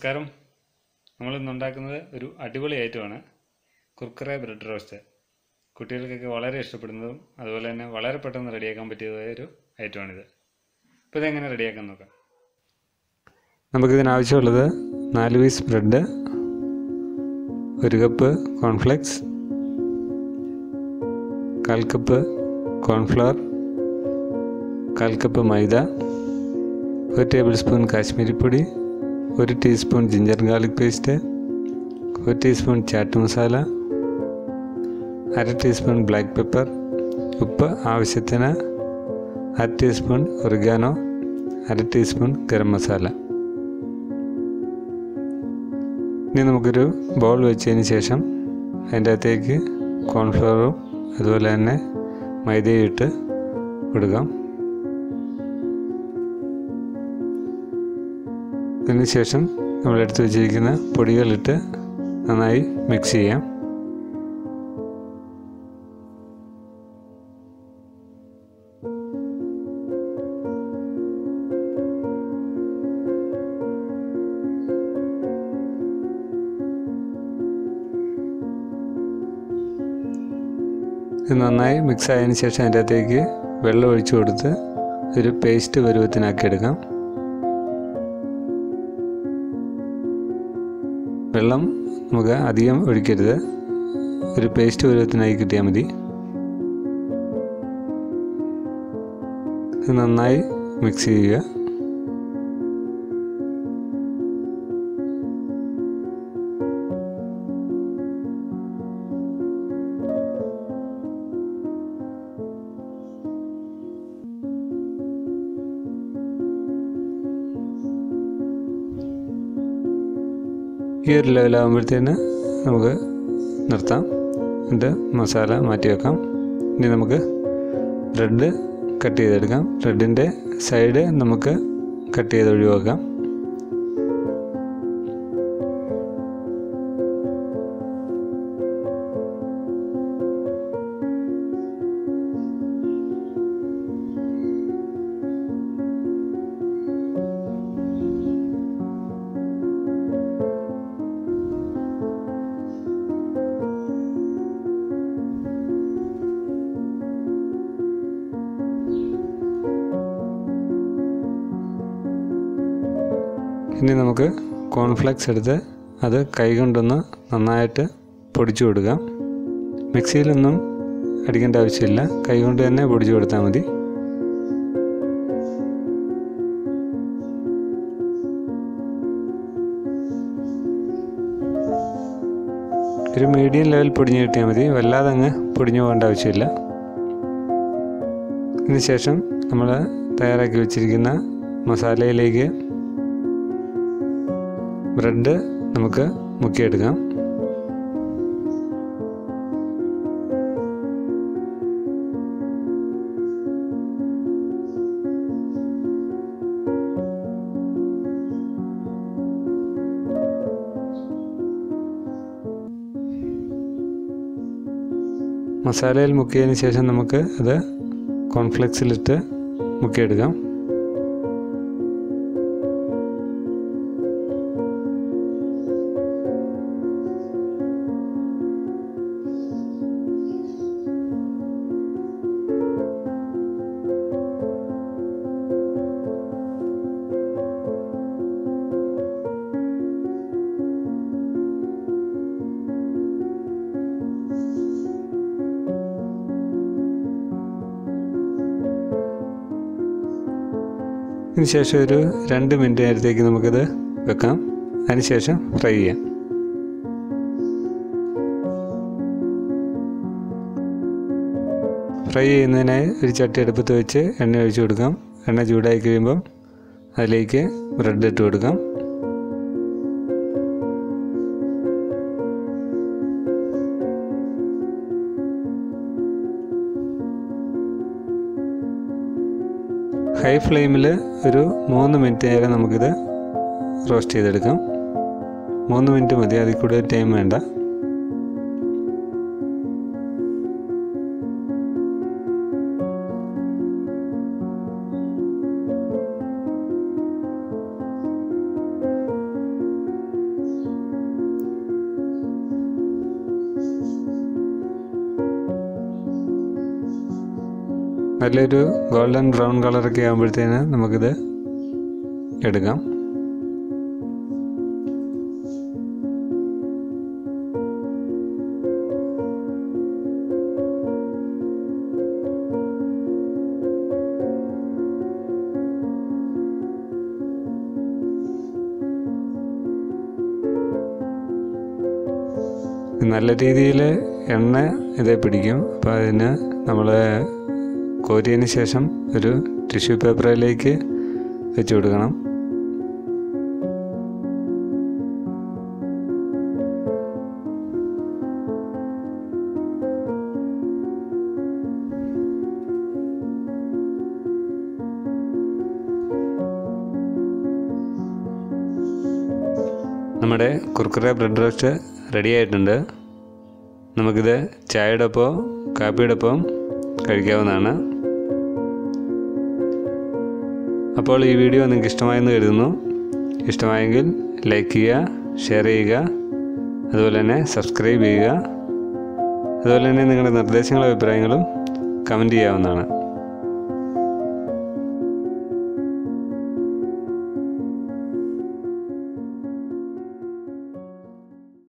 നമസ്കാരം. നമ്മളിന്ന് ഉണ്ടാക്കുന്നത് ഒരു അടിപൊളി ഐറ്റമാണ് കുർക്കുറെ ബ്രെഡ് റോസ്റ്റ്. കുട്ടികൾക്കൊക്കെ വളരെ ഇഷ്ടപ്പെടുന്നതും അതുപോലെ തന്നെ വളരെ പെട്ടെന്ന് റെഡിയാക്കാൻ പറ്റിയതായ ഒരു ഐറ്റമാണിത്. ഇപ്പോൾ ഇതെങ്ങനെ റെഡിയാക്കാൻ നോക്കാം. നമുക്കിതിനാവശ്യമുള്ളത് 4 piece bread, 1 cup cornflakes, 1/4 cup cornflour, 1/4 cup maida, 1 tablespoon Kashmiri പൊടി, 1 teaspoon ginger garlic paste, 1 teaspoon chaat masala, 1/2 teaspoon black pepper, ഉപ്പ് ആവശ്യത്തിന്, 1/2 teaspoon oregano, 1/2 teaspoon garam masala. ഇനി നമുക്കൊരു ബൗൾ വെച്ചതിന് ശേഷം അതിൻ്റെ അകത്തേക്ക് കോൺഫ്ലവറും അതുപോലെ തന്നെ മൈദയും ഇട്ട് കൊടുക്കാം. അതിനുശേഷം നമ്മളെടുത്ത് വെച്ചിരിക്കുന്ന പൊടികളിട്ട് നന്നായി മിക്സ് ചെയ്യാം. ഇത് നന്നായി മിക്സ് ആയതിനു ശേഷം അതിൻ്റെ അകത്തേക്ക് വെള്ളം ഒഴിച്ചു കൊടുത്ത് ഒരു പേസ്റ്റ് പരുവത്തിനാക്കി എടുക്കാം. വെള്ളം നമുക്ക് അധികം ഒഴിക്കരുത്, ഒരു പേസ്റ്റ് പരുവത്തിനായി കിട്ടിയാൽ മതി. ഇത് നന്നായി മിക്സ് ചെയ്യുക. ഈ ഒരു ലെവലാകുമ്പോഴത്തേന് നമുക്ക് നിർത്താം, എന്നിട്ട് മസാല മാറ്റി വെക്കാം. ഇനി നമുക്ക് ബ്രെഡ് കട്ട് ചെയ്തെടുക്കാം. ബ്രെഡിൻ്റെ സൈഡ് നമുക്ക് കട്ട് ചെയ്ത് ഒഴിവാക്കാം. ഇനി നമുക്ക് കോൺഫ്ലെക്സ് എടുത്ത് അത് കൈകൊണ്ടൊന്ന് നന്നായിട്ട് പൊടിച്ചു കൊടുക്കാം. മിക്സിയിലൊന്നും അടിക്കേണ്ട ആവശ്യമില്ല, കൈകൊണ്ട് തന്നെ പൊടിച്ചു കൊടുത്താൽ മതി. ഒരു മീഡിയം ലെവൽ പൊടിഞ്ഞ് കിട്ടിയാൽ മതി, വല്ലാതെ അങ്ങ് പൊടിഞ്ഞു പോകേണ്ട ആവശ്യമില്ല. ഇതിനുശേഷം നമ്മൾ തയ്യാറാക്കി വെച്ചിരിക്കുന്ന മസാലയിലേക്ക് ബ്രെഡ് നമുക്ക് മുക്കിയെടുക്കാം. മസാലയിൽ മുക്കിയതിന് ശേഷം നമുക്ക് അത് കോൺഫ്ലെക്സിലിട്ട് മുക്കിയെടുക്കാം. ഇതിനുശേഷം ഒരു 2 മിനിറ്റ് നേരത്തേക്ക് നമുക്കിത് വെക്കാം. അതിനുശേഷം ഫ്രൈ ചെയ്യാം. ഫ്രൈ ചെയ്യുന്നതിനായി ഒരു ചട്ടി അടുപ്പത്ത് വെച്ച് എണ്ണ ഒഴിച്ചു കൊടുക്കാം. എണ്ണ ചൂടായി കഴിയുമ്പം അതിലേക്ക് ബ്രെഡ് ഇട്ട് കൊടുക്കാം. ഹൈ ഫ്ലെയിമിൽ ഒരു 3 മിനിറ്റ് നേരം നമുക്കിത് റോസ്റ്റ് ചെയ്തെടുക്കാം. 3 മിനിറ്റ് മതി, അതിൽ കൂടുതൽ ടൈം വേണ്ട. നല്ലൊരു ഗോൾഡൻ ബ്രൗൺ കളറൊക്കെ ആകുമ്പോഴത്തേന് നമുക്കിത് എടുക്കാം. നല്ല രീതിയിൽ എണ്ണ ഇതേ പിടിക്കും. അപ്പോൾ അതിന് നമ്മൾ കോരിയതിന് ശേഷം ഒരു ടിഷ്യൂ പേപ്പറിലേക്ക് വെച്ച് കൊടുക്കണം. നമ്മുടെ കുർക്കുറെ ബ്രെഡ് റോസ്റ്റ് റെഡി ആയിട്ടുണ്ട്. നമുക്കിത് ചായയുടെ ഒപ്പം കാപ്പിയുടെ ഒപ്പം കഴിക്കാവുന്നതാണ്. അപ്പോൾ ഈ വീഡിയോ നിങ്ങൾക്ക് ഇഷ്ടമായെന്ന് കരുതുന്നു. ഇഷ്ടമായെങ്കിൽ ലൈക്ക് ചെയ്യുക, ഷെയർ ചെയ്യുക, അതുപോലെ തന്നെ സബ്സ്ക്രൈബ് ചെയ്യുക. അതുപോലെ തന്നെ നിങ്ങളുടെ നിർദ്ദേശങ്ങളും അഭിപ്രായങ്ങളും കമൻറ്റ് ചെയ്യാവുന്നതാണ്.